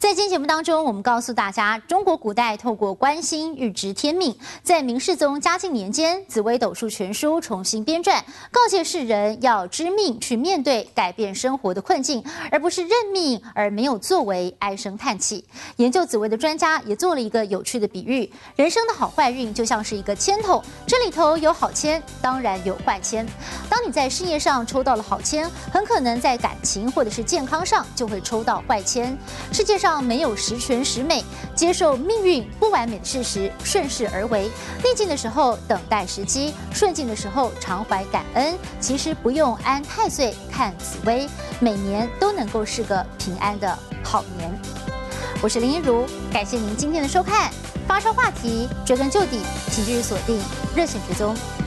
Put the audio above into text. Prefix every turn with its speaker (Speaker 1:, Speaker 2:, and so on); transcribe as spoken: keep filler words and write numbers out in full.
Speaker 1: 在今天节目当中，我们告诉大家，中国古代透过观星预知天命，在明世宗嘉靖年间，《紫微斗数全书》重新编撰，告诫世人要知命去面对改变生活的困境，而不是认命而没有作为，唉声叹气。研究紫微的专家也做了一个有趣的比喻：人生的好坏运就像是一个签筒，这里头有好签，当然有坏签。当你在事业上抽到了好签，很可能在感情或者是健康上就会抽到坏签。世界上没有十全十美，接受命运不完美的事实，顺势而为。逆境的时候等待时机，顺境的时候常怀感恩。其实不用安太岁看紫微，每年都能够是个平安的好年。我是林一如，感谢您今天的收看。发烧话题追根究底，请继续锁定热线追踪。